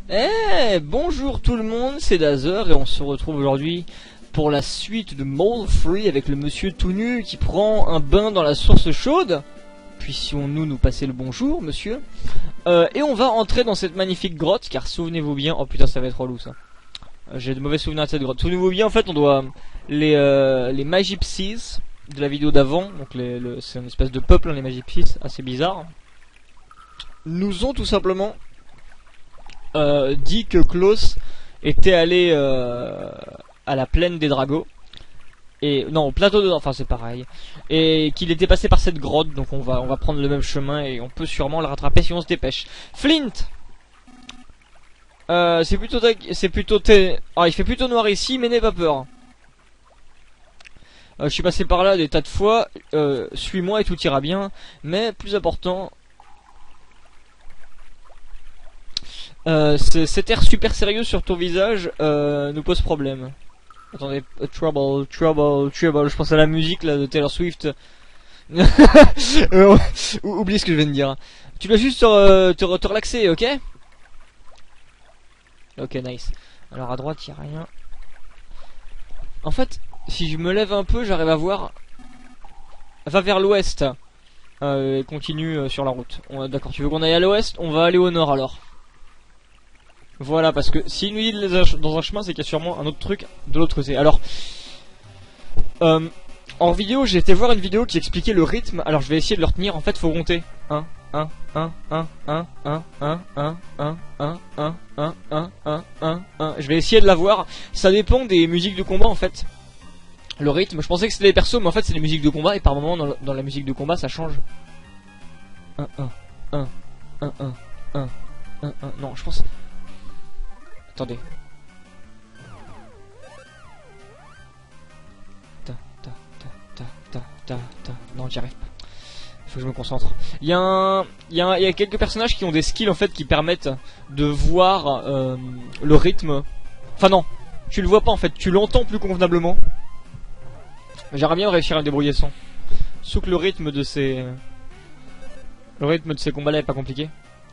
Bonjour tout le monde, c'est Dazer et on se retrouve aujourd'hui pour la suite de Mold Free avec le monsieur tout nu qui prend un bain dans la source chaude. Puissions-nous nous passer le bonjour, monsieur. Et on va entrer dans cette magnifique grotte car souvenez-vous bien... Oh putain, ça va être relou ça. J'ai de mauvais souvenirs de cette grotte. Souvenez-vous bien, en fait, on doit... Les Magypsies de la vidéo d'avant, donc c'est une espèce de peuple, hein, les Magypsies, assez bizarre, nous ont tout simplement... dit que Klaus était allé à la plaine des Dragons et non au plateau de enfin c'est pareil et qu'il était passé par cette grotte, donc on va prendre le même chemin et on peut sûrement le rattraper si on se dépêche. Flint, il fait plutôt noir ici, mais n'aie pas peur. Je suis passé par là des tas de fois, suis-moi et tout ira bien, mais plus important, cet air super sérieux sur ton visage nous pose problème. Attendez, trouble, je pense à la musique là de Taylor Swift. Oublie ce que je viens de dire. Tu dois juste te relaxer, ok? Ok, nice. Alors à droite, il n'y a rien. En fait, si je me lève un peu, j'arrive à voir. Va vers l'ouest. Et continue sur la route. D'accord, tu veux qu'on aille à l'ouest? On va aller au nord alors. Voilà, parce que s'il nous dit dans un chemin, c'est qu'il y a sûrement un autre truc de l'autre côté. Alors, en vidéo, j'ai été voir une vidéo qui expliquait le rythme. Alors, je vais essayer de le retenir. En fait, faut compter 1, 1, 1, 1, 1, 1, 1, 1, 1, 1, 1, 1, 1, 1, 1, 1. Je vais essayer de l'avoir. Ça dépend des musiques de combat, en fait. Le rythme, je pensais que c'était les persos, mais en fait, c'est les musiques de combat. Et par moment, dans la musique de combat, ça change. 1, 1, 1, 1, 1, 1, 1, 1. Non, je pense... Attendez. Non, j'y arrive pas. Faut que je me concentre. Il y a quelques personnages qui ont des skills en fait qui permettent de voir le rythme. Enfin non, tu le vois pas en fait, tu l'entends plus convenablement. J'aimerais bien réussir à me débrouiller sans. Sauf que le rythme de ces combats-là est pas compliqué.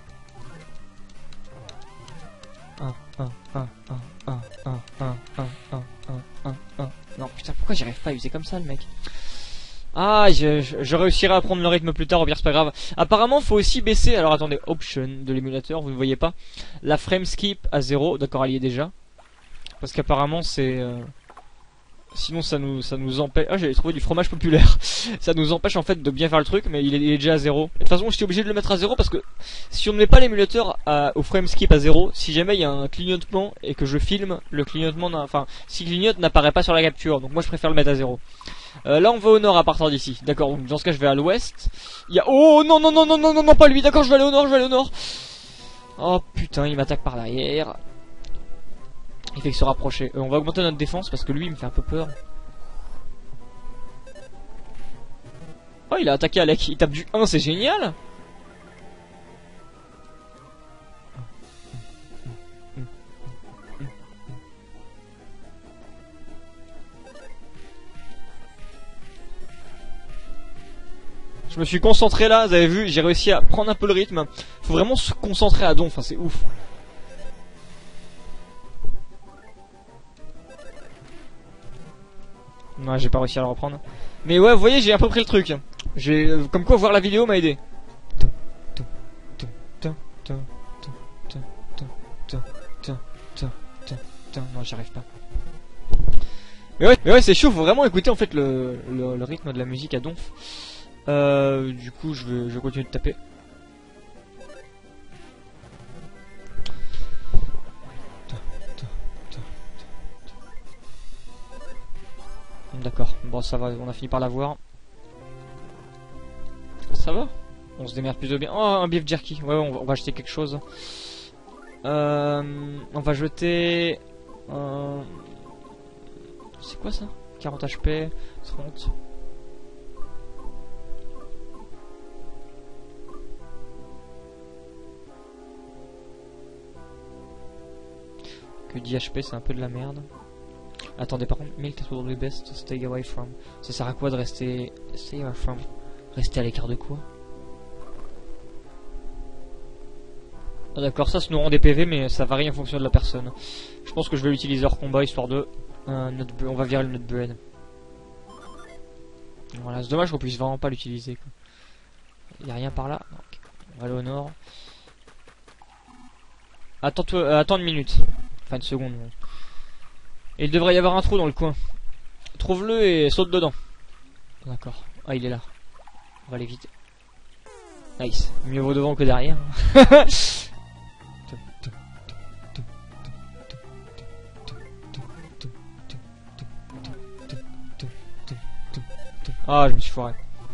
Non putain, pourquoi j'y arrive pas? Il faisait comme ça le mec. Ah, je réussirai à prendre le rythme plus tard, au pire c'est pas grave. Apparemment faut aussi baisser, alors attendez, option de l'émulateur, vous ne voyez pas, la frame skip à 0, d'accord, elle y est déjà. Parce qu'apparemment c'est... Sinon ça nous empêche... Ah, j'avais trouvé du fromage populaire. Ça nous empêche en fait de bien faire le truc, mais il est déjà à 0. De toute façon j'étais obligé de le mettre à 0 parce que si on ne met pas l'émulateur au frame skip à 0, si jamais il y a un clignotement et que je filme, le clignotement, enfin, si clignote n'apparaît pas sur la capture, donc moi je préfère le mettre à 0. Là on va au nord à partir d'ici, d'accord, donc dans ce cas je vais à l'ouest. Il y a... Oh non non non non non non non, pas lui, d'accord, je vais aller au nord, Oh putain, il m'attaque par derrière. Il fait que se rapprocher. On va augmenter notre défense parce que lui il me fait un peu peur. Oh, il a attaqué Alec, il tape du 1, c'est génial. Je me suis concentré là, vous avez vu, j'ai réussi à prendre un peu le rythme. Faut vraiment se concentrer à don, enfin c'est ouf. Ouais, j'ai pas réussi à le reprendre. Mais ouais, vous voyez, j'ai un peu pris le truc. Comme quoi voir la vidéo m'a aidé. Non, j'y arrive pas. Mais ouais, c'est chaud, faut vraiment écouter en fait le rythme de la musique à donf. Du coup, je continue de taper. D'accord, bon ça va, on a fini par l'avoir. Ça va? On se démerde plutôt bien. Oh, un beef jerky, ouais, on va acheter quelque chose. On va jeter... C'est quoi ça? 40 HP, 30... Que 10 HP, c'est un peu de la merde. Attendez, par contre, milk that will be best to stay away from. Ça sert à quoi de rester... Stay away from? Rester à l'écart de quoi? Ah, d'accord, ça nous rend des PV, mais ça varie en fonction de la personne. Je pense que je vais l'utiliser hors combat, histoire de... on va virer le Nutbread. Voilà, c'est dommage qu'on puisse vraiment pas l'utiliser. Il y a rien par là. Okay. On va aller au nord. Attends une minute. Enfin une seconde. Et il devrait y avoir un trou dans le coin. Trouve-le et saute dedans. D'accord. Ah, il est là. On va aller vite. Nice. Mieux vaut devant que derrière. Ah, je me suis foiré.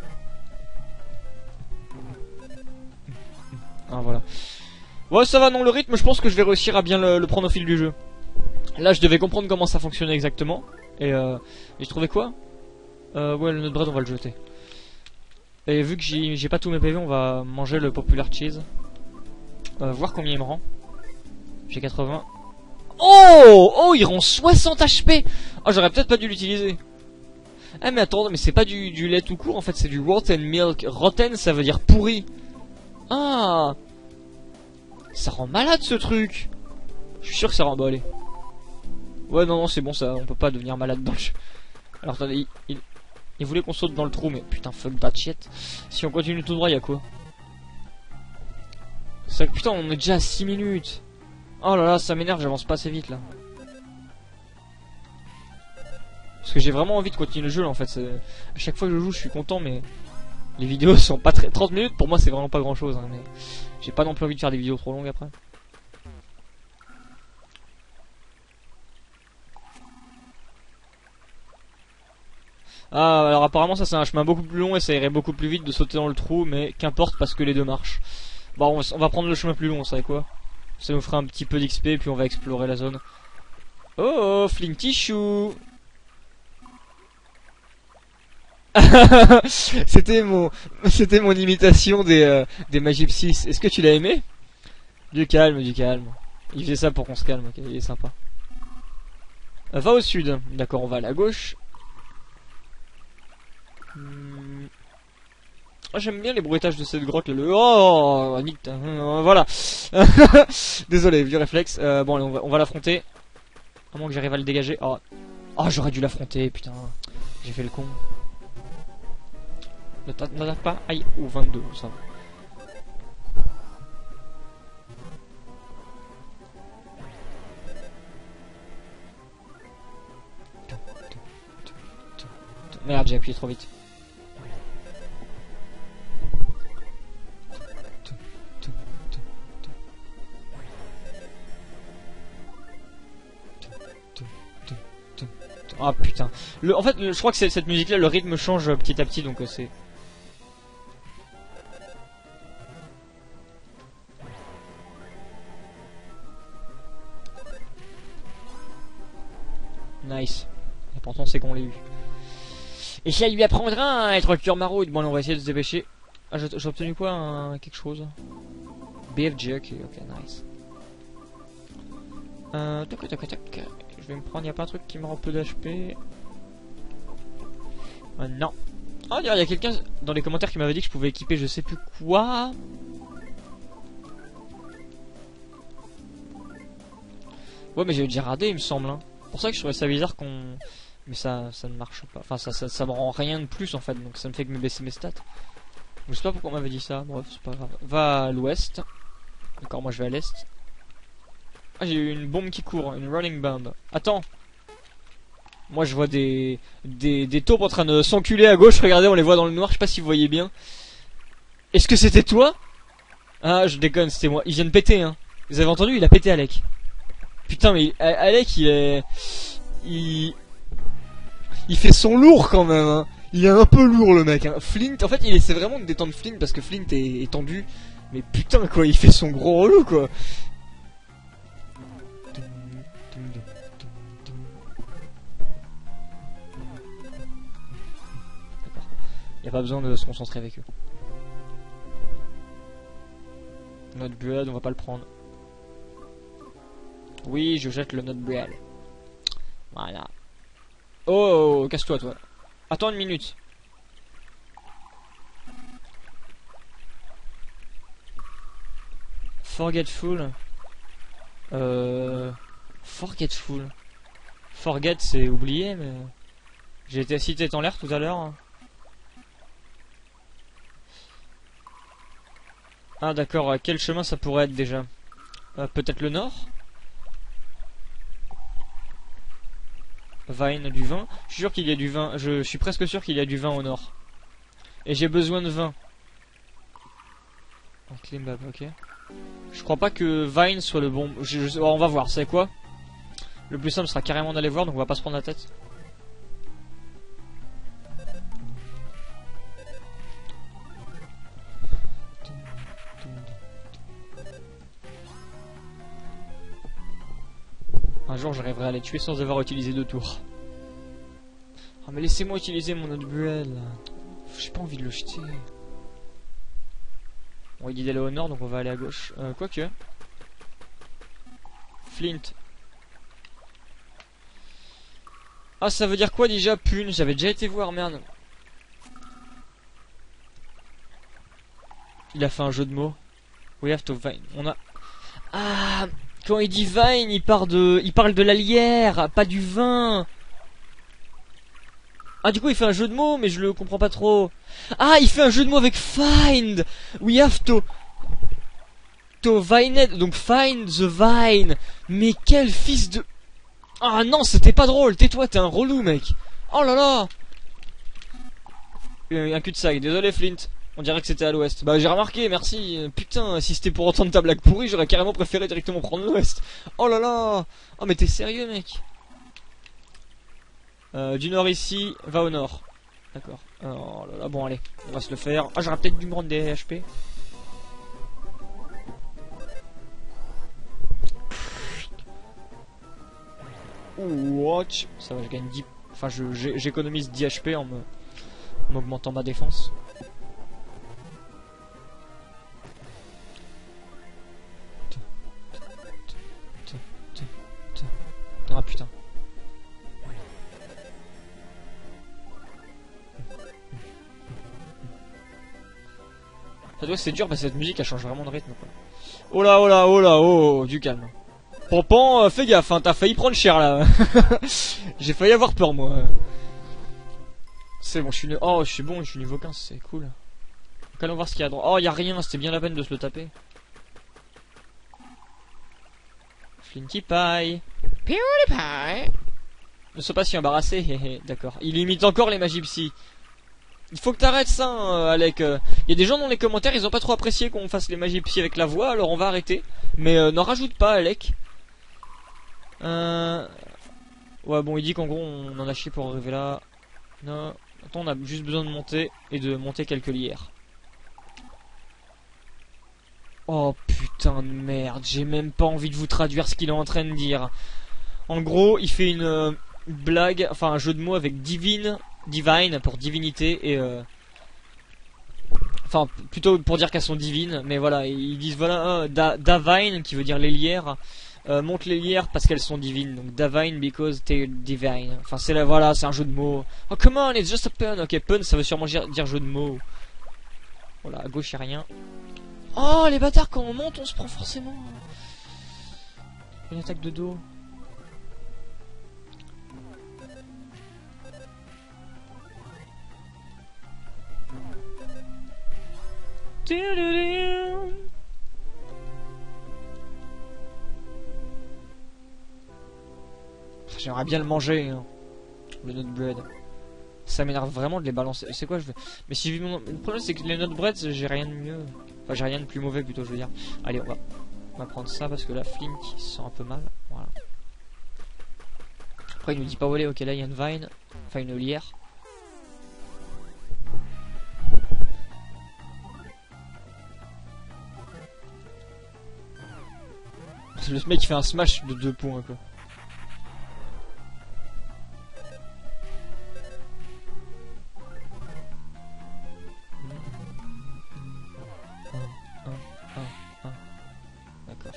Ah, voilà. Ouais, ça va, non, le rythme, je pense que je vais réussir à bien le prendre au fil du jeu. Là, je devais comprendre comment ça fonctionnait exactement. Et je trouvais quoi ouais, le Nutbread, on va le jeter. Et vu que j'ai pas tous mes PV, on va manger le Popular Cheese. Voir combien il me rend. J'ai 80. Oh, oh, il rend 60 HP. Oh, j'aurais peut-être pas dû l'utiliser. Ah mais attends, mais c'est pas du lait tout court, en fait c'est du rotten milk. Rotten, ça veut dire pourri. Ah, ça rend malade ce truc. Je suis sûr que ça rend... Bah allez. Ouais non, c'est bon, ça, on peut pas devenir malade dans le jeu. Alors attendez, il voulait qu'on saute dans le trou, mais putain, fuck that shit. Si on continue tout droit, y'a quoi? Ça, putain, on est déjà à 6 minutes. Oh là là, ça m'énerve, j'avance pas assez vite là. Parce que j'ai vraiment envie de continuer le jeu là, en fait. À chaque fois que je joue, je suis content, mais les vidéos sont pas très... 30 minutes pour moi, c'est vraiment pas grand chose. Hein, mais j'ai pas non plus envie de faire des vidéos trop longues après. Ah, alors apparemment, ça c'est un chemin beaucoup plus long et ça irait beaucoup plus vite de sauter dans le trou, mais qu'importe parce que les deux marchent. Bon, on va prendre le chemin plus long, vous savez quoi? Ça nous fera un petit peu d'XP, puis on va explorer la zone. Oh, Flinty Chou. C'était mon imitation des Magipsys. Est-ce que tu l'as aimé? Du calme, du calme. Il faisait ça pour qu'on se calme, ok, il est sympa. Va au sud. D'accord, on va à la gauche. Oh, j'aime bien les bruitages de cette grotte. Oh, nique. Voilà. Désolé, vieux réflexe. Bon, allez, on va l'affronter. À moins que j'arrive à le dégager. Oh, oh j'aurais dû l'affronter, putain. J'ai fait le con. Ne tape pas. Aïe, ou 22, ça va. Merde, j'ai appuyé trop vite. Ah putain. En fait, je crois que cette musique là, le rythme change petit à petit, donc c'est... Nice. L'important c'est qu'on l'ait eu. Et ça lui apprendra à être cœur maraude. Bon, allez, on va essayer de se dépêcher. Ah, j'ai obtenu quoi, quelque chose. BFG, ok, nice. Tac, tac, tac. Je vais me prendre, y a pas un truc qui me rend peu d'HP. Non. Oh, il y a quelqu'un dans les commentaires qui m'avait dit que je pouvais équiper je sais plus quoi. Ouais, mais j'ai déjà radé, il me semble. Hein. C'est pour ça que je trouvais ça bizarre qu'on... Mais ça ne marche pas. Enfin, ça me rend rien de plus en fait. Donc ça ne fait que me baisser mes stats. Je sais pas pourquoi on m'avait dit ça. Bref, c'est pas grave. Va à l'ouest. D'accord, moi je vais à l'est. Ah, j'ai eu une bombe qui court. Une running bomb. Attends. Moi je vois des taupes en train de s'enculer à gauche. Regardez, on les voit dans le noir. Je sais pas si vous voyez bien. Est-ce que c'était toi? Ah, je déconne, c'était moi. Il vient de péter, hein. Vous avez entendu? Il a pété Alec. Putain, mais Alec, il fait son lourd quand même, hein. Il est un peu lourd le mec, hein. Flint, en fait, il essaie vraiment de détendre Flint parce que Flint est tendu. Mais putain, quoi, il fait son gros relou, quoi. D'accord. Y a pas besoin de se concentrer avec eux. Notre bread, on va pas le prendre. Oui, je jette le Nutbread. Voilà. Oh, casse-toi, toi. Attends une minute. Forgetful. Forgetful. Forget c'est oublié, mais j'ai été cité en l'air tout à l'heure. Ah d'accord, quel chemin ça pourrait être déjà? Peut-être le nord? Vine du vin. Je suis sûr qu'il y a du vin. Je suis presque sûr qu'il y a du vin au nord. Et j'ai besoin de vin. Un Klimbab, ok. Je crois pas que Vine soit le bon. On va voir, c'est quoi? Le plus simple sera carrément d'aller voir, donc on va pas se prendre la tête. Un jour j'arriverai à les tuer sans avoir utilisé 2 tours. Ah mais laissez-moi utiliser mon autre duel. J'ai pas envie de le jeter. Bon, il dit d'aller au nord, donc on va aller à gauche. Quoique. Flint. Ah, ça veut dire quoi déjà, pune? J'avais déjà été voir, merde. Il a fait un jeu de mots. We have to vine. On a... Ah, quand il dit vine, il parle de la lierre, pas du vin. Ah, du coup, il fait un jeu de mots, mais je le comprends pas trop. Ah, il fait un jeu de mots avec find. We have to vine it. Donc find the vine. Mais quel fils de... Ah non, c'était pas drôle. Tais-toi, t'es un relou, mec. Oh là là. Un cul-de-sac. Désolé, Flint. On dirait que c'était à l'ouest. Bah j'ai remarqué, merci. Putain, si c'était pour entendre ta blague pourrie, j'aurais carrément préféré directement prendre l'ouest. Oh là là. Oh mais t'es sérieux, mec? Du nord ici, va au nord. D'accord. Oh là là, bon allez, on va se le faire. Ah, j'aurais peut-être dû me rendre des HP. Watch. Ça va, je gagne 10. Enfin, j'économise 10 HP en m'augmentant ma défense. Ah putain. Ça doit c'est dur parce que cette musique elle change vraiment de rythme quoi. Oh là oh là oh là oh, du calme. Pampan, fais gaffe, hein, t'as failli prendre cher là. J'ai failli avoir peur moi. C'est bon, je suis bon, je suis niveau 15, c'est cool. Donc allons voir ce qu'il y a à droite. Oh, y a rien, c'était bien la peine de se le taper. Flinky Pie. PewDiePie. Ne sois pas si embarrassé, d'accord. Il imite encore les magies psy. Il faut que t'arrêtes ça, hein, Alec. Y a des gens dans les commentaires, ils ont pas trop apprécié qu'on fasse les magies psy avec la voix, alors on va arrêter. Mais n'en rajoute pas, Alec. Ouais, bon, il dit qu'en gros, on en a chié pour arriver là. Non, attends, on a juste besoin de monter et de monter quelques lierres. Oh putain de merde, j'ai même pas envie de vous traduire ce qu'il est en train de dire. En gros, il fait une blague, enfin un jeu de mots avec divine pour divinité et enfin plutôt pour dire qu'elles sont divines, mais voilà, ils disent voilà Davine qui veut dire les lierres, monte les lierres parce qu'elles sont divines, donc Davine because they're divine. Enfin c'est là, voilà, c'est un jeu de mots. Oh come on, it's just a pun. Ok, pun ça veut sûrement dire jeu de mots. Voilà, à gauche y'a rien. Oh les bâtards, quand on monte on se prend forcément une attaque de dos. J'aimerais bien le manger, hein, le nut bread. Ça m'énerve vraiment de les balancer. C'est quoi je veux... Mais si le problème c'est que les nut bread, j'ai rien de mieux. Enfin, j'ai rien de plus mauvais plutôt, je veux dire. Allez, on va prendre ça parce que la Flint il se sent un peu mal. Voilà. Après, il nous dit pas où aller. Ok, là il y a une vine, enfin une lierre. Le mec il fait un smash de 2 points quoi. D'accord.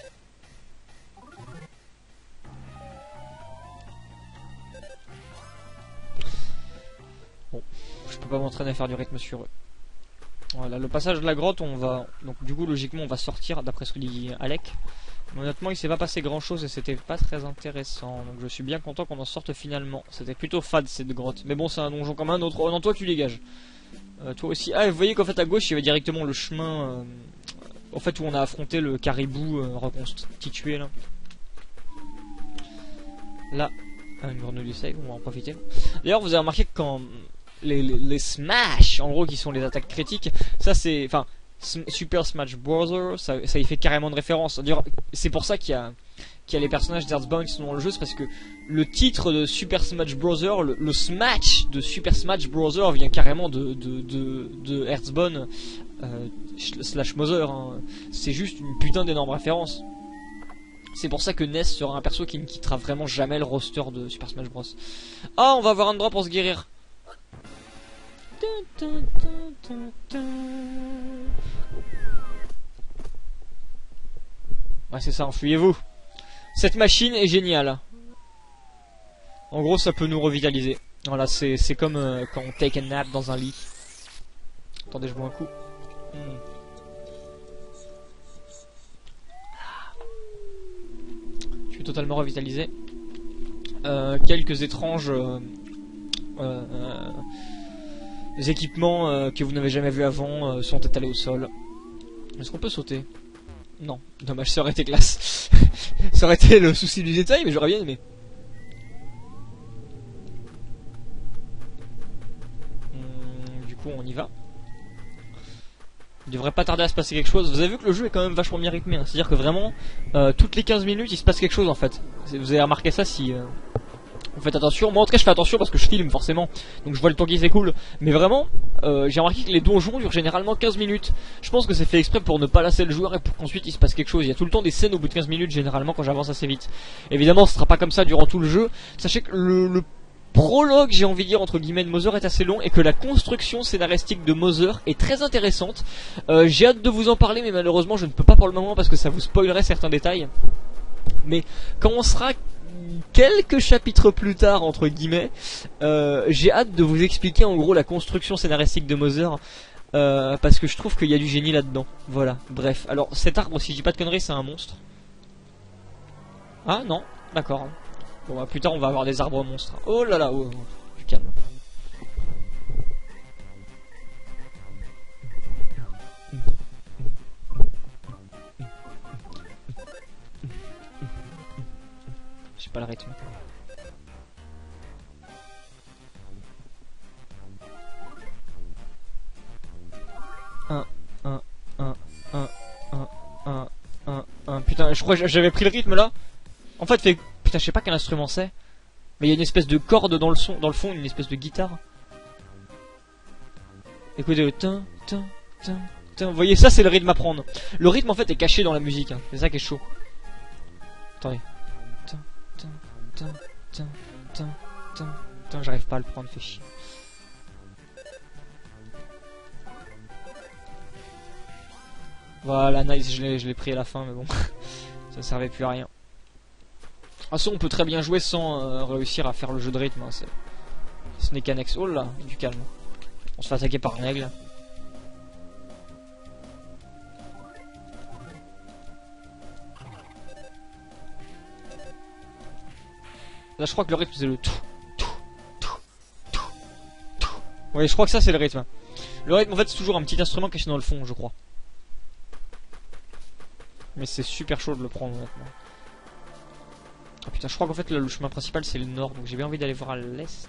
Bon, je peux pas m'entraîner à faire du rythme sur eux. On Voilà, le passage de la grotte, on va... Donc du coup, logiquement, on va sortir, d'après ce que dit Alec. Mais honnêtement, il s'est pas passé grand-chose et c'était pas très intéressant. Donc je suis bien content qu'on en sorte finalement. C'était plutôt fade, cette grotte. Mais bon, c'est un donjon comme un autre. Oh non, toi, tu dégages. Toi aussi. Ah, vous voyez qu'en fait, à gauche, il y avait directement le chemin... En fait, où on a affronté le caribou reconstitué, là. Là, une grenouille du save, on va en profiter. D'ailleurs, vous avez remarqué que quand... Les smash, en gros, qui sont les attaques critiques, ça c'est... Enfin, Super Smash Bros, ça y fait carrément de référence. C'est pour ça qu'il y a les personnages d'Earthbound qui sont dans le jeu, c'est parce que le titre de Super Smash Bros, le Smash de Super Smash Bros vient carrément de Earthbound slash Mother. Hein. C'est juste une putain d'énorme référence. C'est pour ça que Ness sera un perso qui ne quittera vraiment jamais le roster de Super Smash Bros. Ah, on va avoir un drop pour se guérir. Ouais, c'est ça, enfuyez-vous. Cette machine est géniale. En gros, ça peut nous revitaliser. Voilà, c'est comme quand on take a nap dans un lit. Attendez, je bois un coup. Je suis totalement revitalisé. Quelques étranges équipements que vous n'avez jamais vus avant sont étalés au sol. Est-ce qu'on peut sauter? Non, dommage, ça aurait été classe. Ça aurait été le souci du détail, mais j'aurais bien aimé. Du coup, on y va. Il devrait pas tarder à se passer quelque chose. Vous avez vu que le jeu est quand même vachement bien rythmé. Hein. C'est-à-dire que vraiment, toutes les 15 minutes, il se passe quelque chose en fait. Vous avez remarqué ça si... Vous faites attention, moi en tout cas je fais attention parce que je filme forcément, donc je vois le temps qui s'écoule. Mais vraiment, j'ai remarqué que les donjons durent généralement 15 minutes. Je pense que c'est fait exprès pour ne pas lasser le joueur et pour qu'ensuite il se passe quelque chose. Il y a tout le temps des scènes au bout de 15 minutes généralement quand j'avance assez vite. Évidemment ce sera pas comme ça durant tout le jeu. Sachez que le prologue, j'ai envie de dire entre guillemets, de Mother est assez long et que la construction scénaristique de Mother est très intéressante. J'ai hâte de vous en parler mais malheureusement je ne peux pas pour le moment parce que ça vous spoilerait certains détails. Mais quand on sera quelques chapitres plus tard entre guillemets, j'ai hâte de vous expliquer en gros la construction scénaristique de Mother, parce que je trouve qu'il y a du génie là-dedans. Voilà, bref. Alors cet arbre, si je dis pas de conneries, c'est un monstre. Ah non, d'accord. Bon bah plus tard on va avoir des arbres monstres. Oh là là, oh, du calme. J'ai pas le rythme. Putain, je crois que j'avais pris le rythme là. En fait, putain, je sais pas quel instrument c'est. Mais il y a une espèce de corde dans le son, dans le fond, une espèce de guitare. Écoutez, vous voyez, ça c'est le rythme à prendre. Le rythme en fait est caché dans la musique, hein. C'est ça qui est chaud. Attendez. J'arrive pas à le prendre, fait chier. Voilà, nice, je l'ai pris à la fin, mais bon, ça servait plus à rien. De toute façon, on peut très bien jouer sans réussir à faire le jeu de rythme. Hein, Snake Annex. Oh là, du calme. On se fait attaquer par un aigle. Là, je crois que le rythme c'est le tout. Oui, je crois que ça c'est le rythme. Le rythme en fait c'est toujours un petit instrument caché dans le fond, je crois. Mais c'est super chaud de le prendre honnêtement. Ah putain, je crois qu'en fait le chemin principal c'est le nord, donc j'ai bien envie d'aller voir à l'est.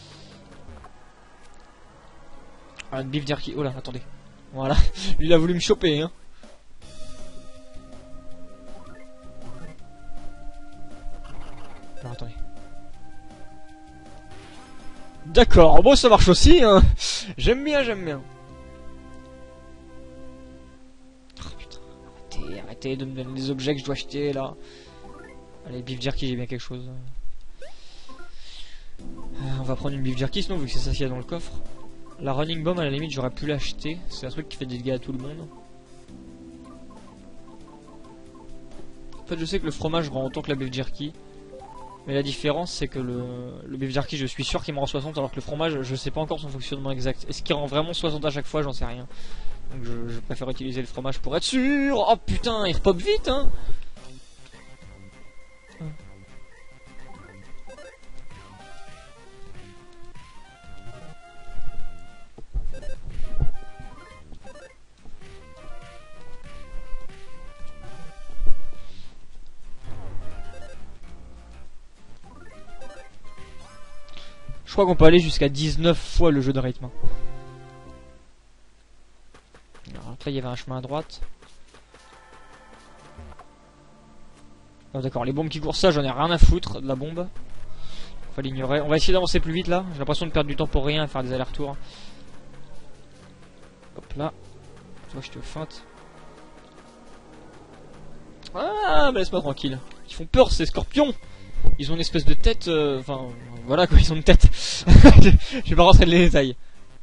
Ah, Beef Jerky. Oh là, attendez. Voilà, lui il a voulu me choper, hein. Alors attendez. D'accord, bon ça marche aussi, hein. J'aime bien, j'aime bien. Oh putain, arrêtez de me donner des objets que je dois acheter là. Allez, beef jerky, j'ai bien quelque chose. On va prendre une beef jerky sinon, vu que c'est ça qu'il y a dans le coffre. La running bomb, à la limite, j'aurais pu l'acheter. C'est un truc qui fait des dégâts à tout le monde. En fait, je sais que le fromage rend autant que la beef jerky. Mais la différence, c'est que le beef jerky, je suis sûr qu'il me rend 60, alors que le fromage, je sais pas encore son fonctionnement exact. Est-ce qu'il rend vraiment 60 à chaque fois? J'en sais rien. Donc je préfère utiliser le fromage pour être sûr. Oh putain, il repop vite hein. Je crois qu'on peut aller jusqu'à 19 fois le jeu de rythme. Alors là, il y avait un chemin à droite. Oh, d'accord, les bombes qui courent ça, j'en ai rien à foutre de la bombe. Faut l'ignorer. On va essayer d'avancer plus vite là. J'ai l'impression de perdre du temps pour rien, à faire des allers-retours. Hop là. Toi, je te feinte. Ah, bah laisse-moi tranquille. Ils font peur ces scorpions. Ils ont une espèce de tête, enfin, voilà quoi, ils ont une tête. Je vais pas rentrer dans les détails.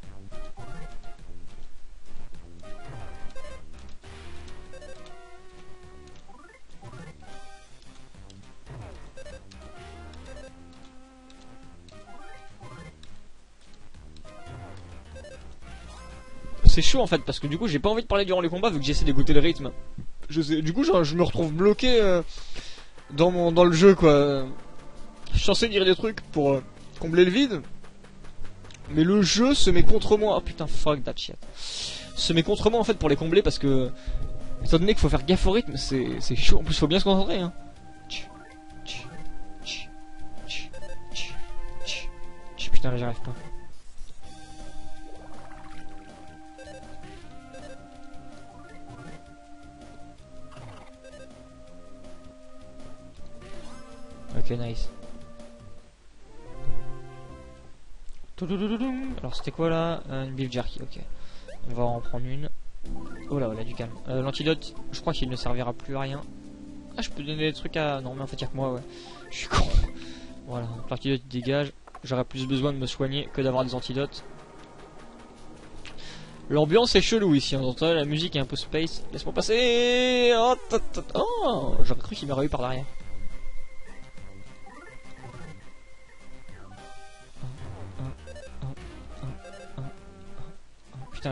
C'est chaud en fait, parce que du coup j'ai pas envie de parler durant les combats vu que j'essaie d'écouter le rythme. Du coup je me retrouve bloqué dans le jeu quoi. Je suis censé dire des trucs pour combler le vide, mais le jeu se met contre moi. Oh putain, fuck that shit. Se met contre moi en fait pour les combler parce que étant donné qu'il faut faire gaffe au rythme, c'est chaud. En plus faut bien se concentrer hein. Putain là j'y arrive pas. Ok, nice. Alors c'était quoi là? Une beef jerky, ok. On va en prendre une. Oh là, du calme. L'antidote, je crois qu'il ne servira plus à rien. Ah, je peux donner des trucs à... Non mais en fait il y a que moi, ouais. Je suis con. Voilà, l'antidote dégage. J'aurais plus besoin de me soigner que d'avoir des antidotes. L'ambiance est chelou ici, on entend la musique est un peu space. Laisse-moi passer. Oh, j'aurais cru qu'il m'aurait eu par derrière. Putain,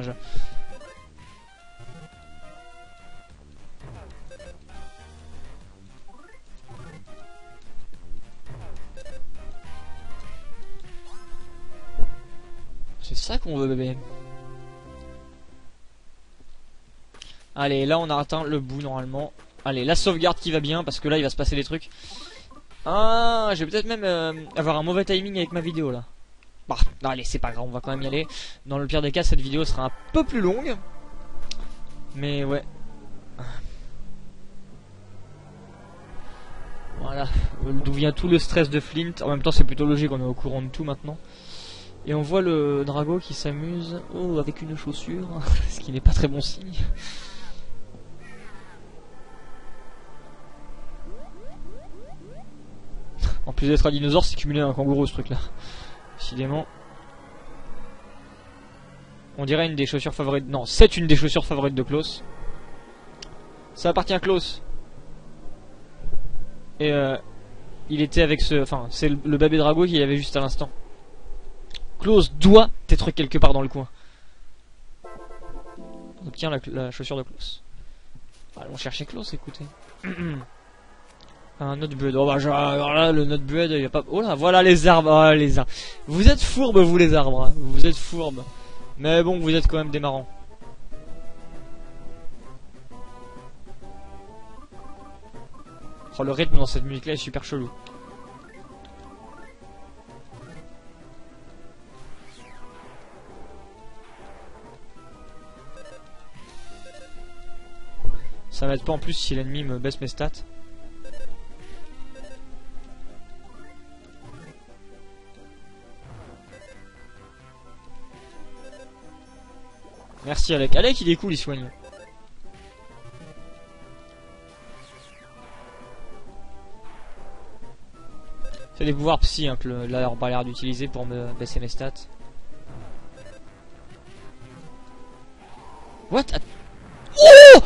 c'est ça qu'on veut, bébé. Allez, là on a atteint le bout normalement. Allez, la sauvegarde qui va bien parce que là il va se passer des trucs. Ah, je vais peut-être même avoir un mauvais timing avec ma vidéo là. Bah, non, allez, c'est pas grave, on va quand même y aller. Dans le pire des cas, cette vidéo sera un peu plus longue. Mais ouais. Voilà, d'où vient tout le stress de Flint. En même temps, c'est plutôt logique, on est au courant de tout maintenant. Et on voit le Drago qui s'amuse avec une chaussure, ce qui n'est pas très bon signe. En plus d'être un dinosaure, c'est cumulé à un kangourou ce truc là. Décidément. On dirait une des chaussures favorites. Non, c'est une des chaussures favorites de Klaus. Ça appartient à Klaus. Et il était avec ce... Enfin, c'est le bébé Drago qu'il y avait juste à l'instant. Klaus doit être quelque part dans le coin. On obtient la chaussure de Klaus. Allons chercher Klaus, écoutez. Un notebread. Oh bah alors là, le notebread, il y a pas... Oh là, voilà les arbres. Oh, les arbres. Vous êtes fourbes, vous les arbres. Hein. Vous êtes fourbes. Mais bon, vous êtes quand même des marrants. Oh, le rythme dans cette musique là est super chelou. Ça m'aide pas en plus si l'ennemi me baisse mes stats. Merci Alec. Alec il est cool, il soigne. C'est des pouvoirs psy hein, que l'arbre a l'air d'utiliser pour me baisser mes stats. What? Oh!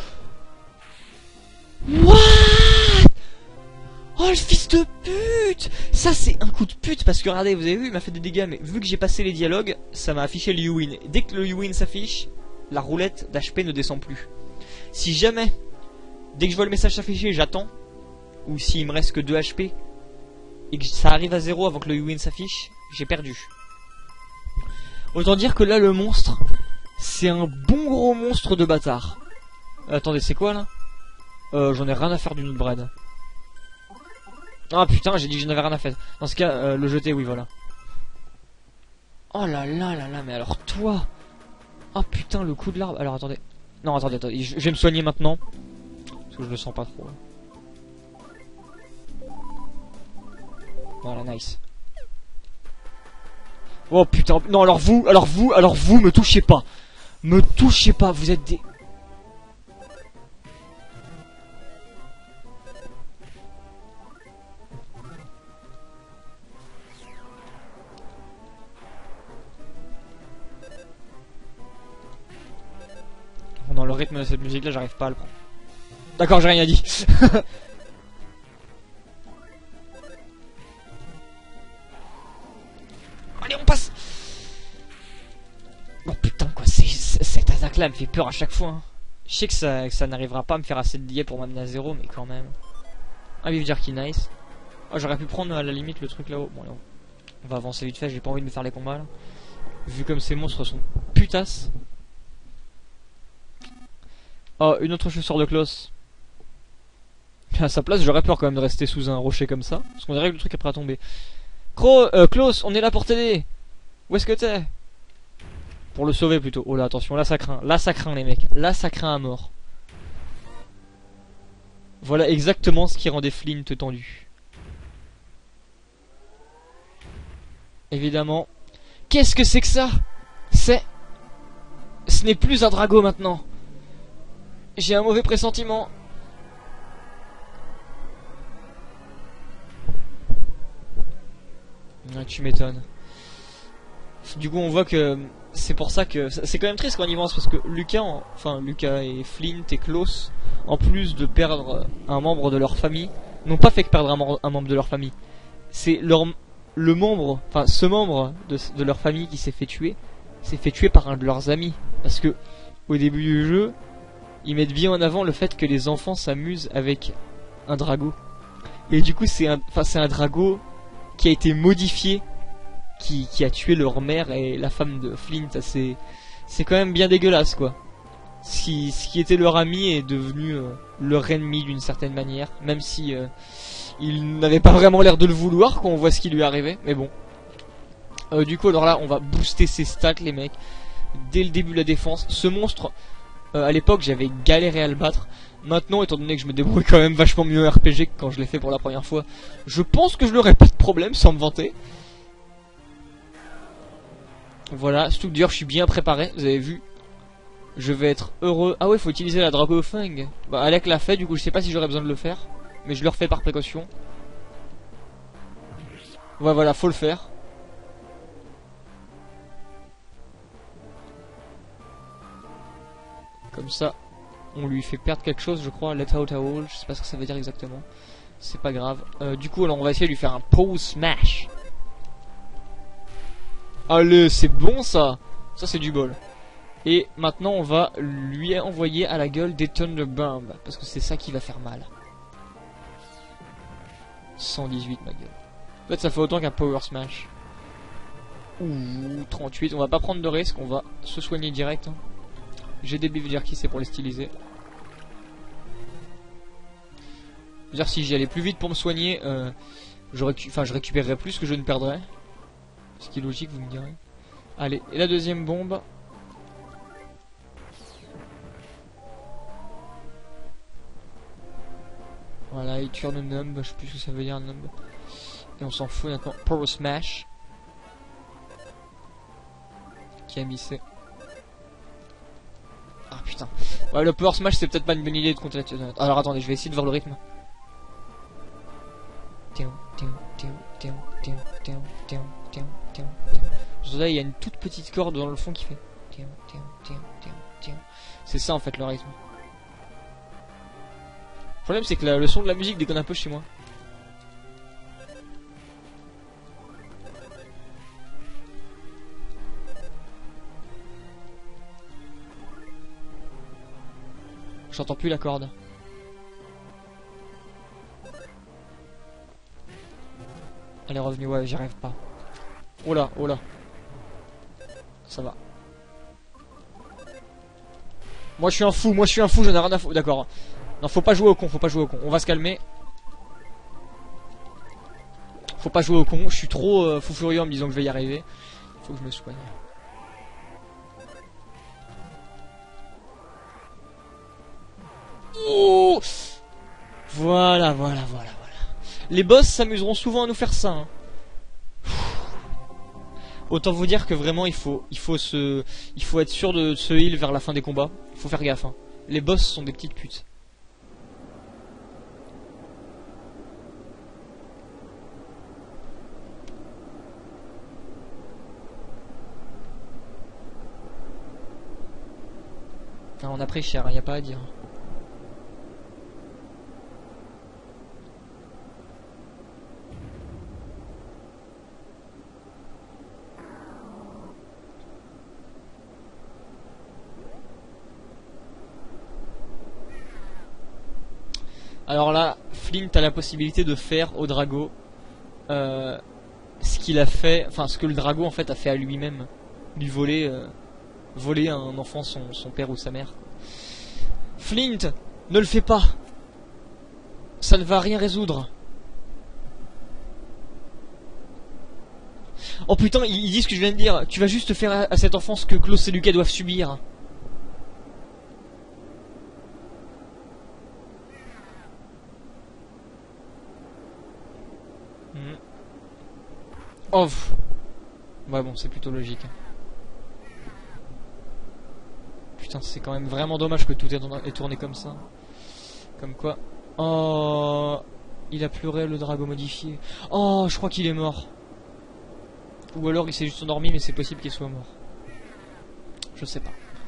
What? Oh le fils de pute! Ça c'est un coup de pute parce que regardez, vous avez vu, il m'a fait des dégâts, mais vu que j'ai passé les dialogues, ça m'a affiché le You Win. Dès que le You Win s'affiche, la roulette d'HP ne descend plus. Si jamais, dès que je vois le message s'afficher, j'attends, ou s'il me reste que 2 HP, et que ça arrive à 0 avant que le win s'affiche, j'ai perdu. Autant dire que là, le monstre, c'est un bon gros monstre de bâtard. Attendez, c'est quoi là? J'en ai rien à faire d'une bread. Ah putain, j'ai dit que j'en avais rien à faire. Dans ce cas, le jeter, oui, voilà. Oh là là là là, mais alors toi. Oh putain, le coup de l'arbre. Alors attendez. Non, attendez, je vais me soigner maintenant. Parce que je le sens pas trop. Voilà, nice. Oh putain, non, alors vous, me touchez pas. Me touchez pas, vous êtes des... Dans le rythme de cette musique là, j'arrive pas à le prendre. D'accord, j'ai rien dit. Allez, on passe. Oh putain, quoi, cette attaque là me fait peur à chaque fois. Hein. Je sais que ça n'arrivera pas à me faire assez de dégâts pour m'amener à 0, mais quand même. Ah, vive Jerky, nice. Oh, j'aurais pu prendre à la limite le truc là-haut. Bon, allez, on va avancer vite fait, j'ai pas envie de me faire les combats là. Vu comme ces monstres sont putasses. Oh, une autre chaussure de Klaus. À sa place, j'aurais peur quand même de rester sous un rocher comme ça. Parce qu'on dirait que le truc est prêt à tomber. Klaus, on est là pour t'aider. Où est-ce que t'es? Pour le sauver plutôt. Oh là, attention, là ça craint les mecs. Là ça craint à mort. Voilà exactement ce qui rendait Flint tendu. Évidemment. Qu'est-ce que c'est que ça? Ce n'est plus un drago maintenant. J'ai un mauvais pressentiment. Ah, tu m'étonnes. Du coup on voit que c'est pour ça que c'est quand même triste quand on y pense, parce que Lucas et Flint et Klaus, en plus de perdre un membre de leur famille, n'ont pas fait que perdre un membre de leur famille. C'est ce membre de leur famille qui s'est fait tuer par un de leurs amis, parce que au début du jeu ils mettent bien en avant le fait que les enfants s'amusent avec un drago, et du coup c'est un drago qui a été modifié, qui a tué leur mère et la femme de Flint. C'est quand même bien dégueulasse quoi. Ce qui était leur ami est devenu leur ennemi d'une certaine manière, même si il n'avait pas vraiment l'air de le vouloir quand on voit ce qui lui est arrivé, mais bon. Du coup alors là on va booster ses stats les mecs dès le début de la défense. Ce monstre à l'époque j'avais galéré à le battre. Maintenant, étant donné que je me débrouille quand même vachement mieux RPG que quand je l'ai fait pour la première fois, je pense que je n'aurai pas de problème sans me vanter. Voilà, surtout que d'ailleurs je suis bien préparé, vous avez vu. Je vais être heureux. Ah ouais, faut utiliser la Drago Fang. Bah Alec l'a fait, du coup je sais pas si j'aurais besoin de le faire, mais je le refais par précaution. Ouais voilà, faut le faire. Comme ça, on lui fait perdre quelque chose, je crois. Let out a hole, je sais pas ce que ça veut dire exactement. C'est pas grave. Du coup, alors on va essayer de lui faire un pose smash. Allez, c'est bon ça. Ça c'est du bol. Et maintenant on va lui envoyer à la gueule des Thunder Bomb, parce que c'est ça qui va faire mal. 118 ma gueule. En fait ça fait autant qu'un Power Smash. Ouh, 38. On va pas prendre de risque, on va se soigner direct. Hein. J'ai des beef jerky, c'est pour les styliser. Je veux dire, si j'y allais plus vite pour me soigner, je récupérerais plus que je ne perdrais. Ce qui est logique, vous me direz. Allez, et la deuxième bombe. Voilà, il tue le numb, je sais plus ce que ça veut dire numb. Et on s'en fout maintenant. Power Smash. Qui a missé. Ah putain. Ouais, le Power Smash c'est peut-être pas une bonne idée de compter là-dessus. Alors attendez, je vais essayer de voir le rythme. Là, il y a une toute petite corde dans le fond qui fait. C'est ça en fait le rythme. Le problème c'est que le son de la musique déconne un peu chez moi. J'entends plus la corde. Elle est revenue, ouais, j'y arrive pas. Oh là, oh là. Ça va. Moi je suis un fou, j'en ai rien à foutre. D'accord. Non, faut pas jouer au con, faut pas jouer au con. On va se calmer. Faut pas jouer au con, je suis trop fou furieux en me disant que je vais y arriver. Faut que je me soigne. Oh, voilà. Les boss s'amuseront souvent à nous faire ça. Hein. Autant vous dire que vraiment il faut être sûr de se heal vers la fin des combats. Il faut faire gaffe. Hein. Les boss sont des petites putes. Ah, on a pris cher, y a pas à dire. Alors là, Flint a la possibilité de faire au Drago ce qu'il a fait, enfin ce que le Drago en fait a fait à lui-même, lui voler à un enfant son père ou sa mère. Flint, ne le fais pas. Ça ne va rien résoudre. Oh putain, il dit ce que je viens de dire. Tu vas juste faire à cet enfant ce que Klaus et Lucas doivent subir. Oh. Ouais bon, c'est plutôt logique. Putain, c'est quand même vraiment dommage que tout est tourné comme ça. Comme quoi. Oh, il a pleuré le Drago modifié. Oh, je crois qu'il est mort. Ou alors il s'est juste endormi, mais c'est possible qu'il soit mort. Je sais pas.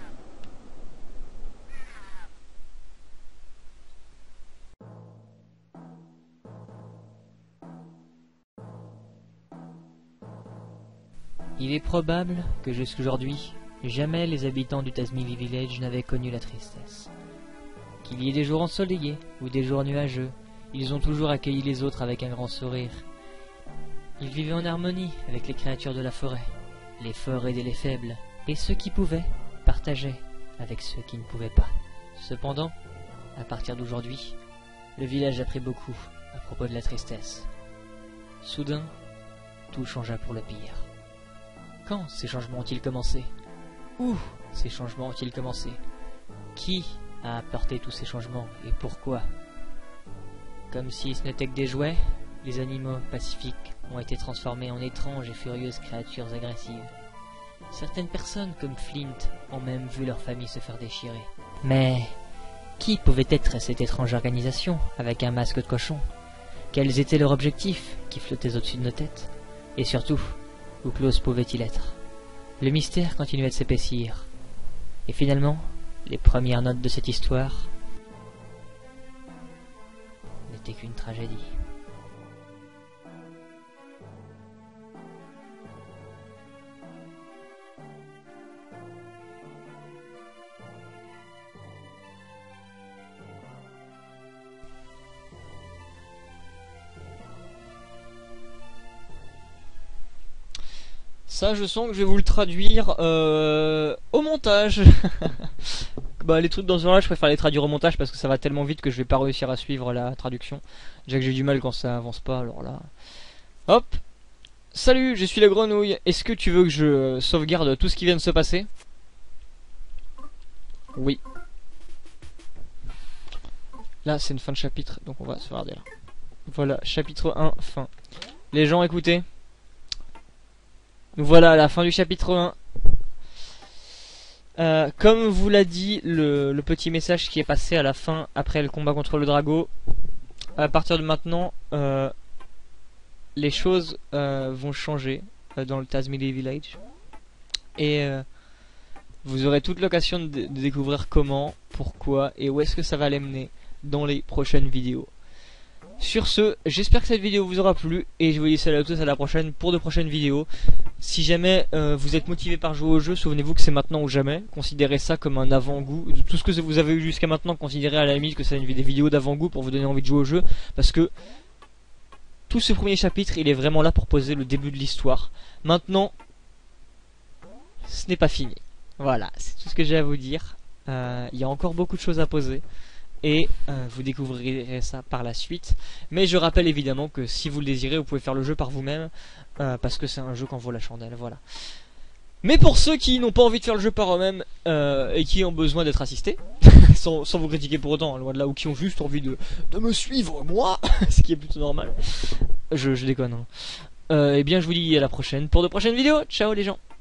Il est probable que jusqu'aujourd'hui, jamais les habitants du Tazmily Village n'avaient connu la tristesse. Qu'il y ait des jours ensoleillés ou des jours nuageux, ils ont toujours accueilli les autres avec un grand sourire. Ils vivaient en harmonie avec les créatures de la forêt, les forts aidaient les faibles, et ceux qui pouvaient partageaient avec ceux qui ne pouvaient pas. Cependant, à partir d'aujourd'hui, le village a appris beaucoup à propos de la tristesse. Soudain, tout changea pour le pire. Quand ces changements ont-ils commencé? Où ces changements ont-ils commencé? Qui a apporté tous ces changements et pourquoi? Comme si ce n'était que des jouets, les animaux pacifiques ont été transformés en étranges et furieuses créatures agressives. Certaines personnes, comme Flint, ont même vu leur famille se faire déchirer. Mais qui pouvait être cette étrange organisation avec un masque de cochon? Quels étaient leurs objectifs qui flottaient au-dessus de nos têtes? Et surtout, où Klaus pouvait-il être? Le mystère continuait de s'épaissir. Et finalement, les premières notes de cette histoire n'étaient qu'une tragédie. Ça, je sens que je vais vous le traduire au montage. Bah, les trucs dans ce genre-là, je préfère les traduire au montage parce que ça va tellement vite que je vais pas réussir à suivre la traduction. Déjà que j'ai du mal quand ça avance pas, alors là... Hop. Salut, je suis la grenouille. Est-ce que tu veux que je sauvegarde tout ce qui vient de se passer? Oui. Là, c'est une fin de chapitre, donc on va sauvegarder là. Voilà, chapitre 1, fin. Les gens, écoutez. Nous voilà à la fin du chapitre 1. Comme vous l'a dit le petit message qui est passé à la fin après le combat contre le Drago, à partir de maintenant, les choses vont changer dans le Tazmily Village. Et vous aurez toute l'occasion de découvrir comment, pourquoi et où est-ce que ça va les mener dans les prochaines vidéos. Sur ce, j'espère que cette vidéo vous aura plu et je vous dis salut à tous, à la prochaine pour de prochaines vidéos. Si jamais vous êtes motivé par jouer au jeu, souvenez-vous que c'est maintenant ou jamais. Considérez ça comme un avant-goût. Tout ce que vous avez eu jusqu'à maintenant, considérez à la limite que c'est des vidéos d'avant-goût pour vous donner envie de jouer au jeu. Parce que tout ce premier chapitre, il est vraiment là pour poser le début de l'histoire. Maintenant, ce n'est pas fini. Voilà, c'est tout ce que j'ai à vous dire. Il y a encore beaucoup de choses à poser. Et vous découvrirez ça par la suite. Mais je rappelle évidemment que si vous le désirez, vous pouvez faire le jeu par vous-même. Parce que c'est un jeu qu'en vaut la chandelle, voilà. Mais pour ceux qui n'ont pas envie de faire le jeu par eux-mêmes et qui ont besoin d'être assistés, sans vous critiquer pour autant, loin de là, ou qui ont juste envie de me suivre, moi, ce qui est plutôt normal. Je déconne. Hein. Eh bien je vous dis à la prochaine pour de prochaines vidéos. Ciao les gens.